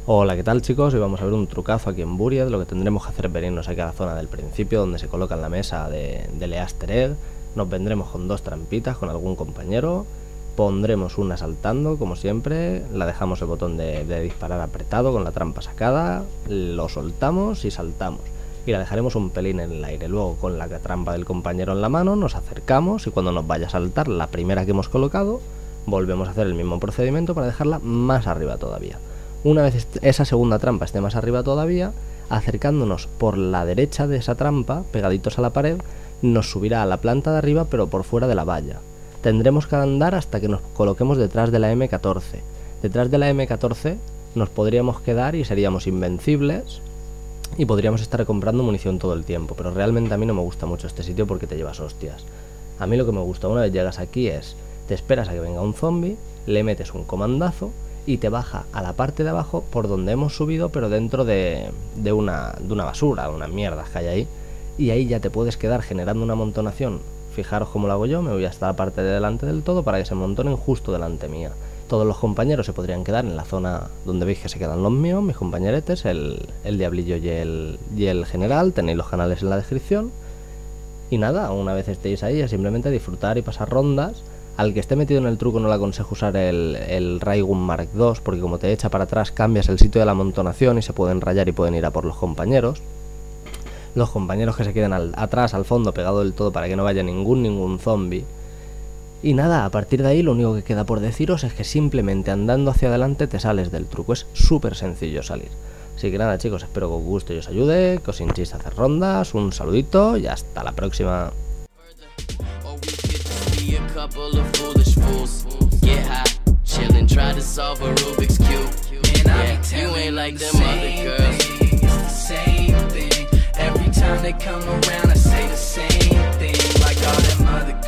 Hola, ¿qué tal chicos? Hoy vamos a ver un trucazo aquí en Buried. Lo que tendremos que hacer es venirnos aquí a la zona del principio donde se coloca en la mesa del Easter Egg. Nos vendremos con dos trampitas con algún compañero. Pondremos una saltando, como siempre. La dejamos el botón de disparar apretado con la trampa sacada. Lo soltamos y saltamos. Y la dejaremos un pelín en el aire. Luego con la trampa del compañero en la mano nos acercamos y cuando nos vaya a saltar la primera que hemos colocado, volvemos a hacer el mismo procedimiento para dejarla más arriba todavía. Una vez esa segunda trampa esté más arriba todavía, acercándonos por la derecha de esa trampa, pegaditos a la pared, nos subirá a la planta de arriba pero por fuera de la valla. Tendremos que andar hasta que nos coloquemos detrás de la M14. Detrás de la M14 nos podríamos quedar y seríamos invencibles y podríamos estar comprando munición todo el tiempo, pero realmente a mí no me gusta mucho este sitio porque te llevas hostias. A mí lo que me gusta una vez llegas aquí es, te esperas a que venga un zombie, le metes un comandazo y te baja a la parte de abajo por donde hemos subido, pero dentro de una basura, unas mierdas que hay ahí, y ahí ya te puedes quedar generando una amontonación. Fijaros cómo lo hago yo, me voy hasta la parte de delante del todo para que se amontonen justo delante mía. Todos los compañeros se podrían quedar en la zona donde veis que se quedan los míos, mis compañeretes, el diablillo y el general. Tenéis los canales en la descripción. Y nada, una vez estéis ahí es simplemente disfrutar y pasar rondas. Al que esté metido en el truco no le aconsejo usar el Raygun Mark II, porque como te echa para atrás cambias el sitio de la amontonación y se pueden rayar y pueden ir a por los compañeros. Los compañeros que se queden atrás, al fondo, pegado del todo para que no vaya ningún zombie. Y nada, a partir de ahí lo único que queda por deciros es que simplemente andando hacia adelante te sales del truco. Es súper sencillo salir. Así que nada chicos, espero que os guste y os ayude, que os hinchéis a hacer rondas, un saludito y hasta la próxima. A couple of foolish fools get high, chillin', try to solve a Rubik's Cube. And yeah, you ain't like them other girls. It's the same thing. Every time they come around, I say the same thing, like all them other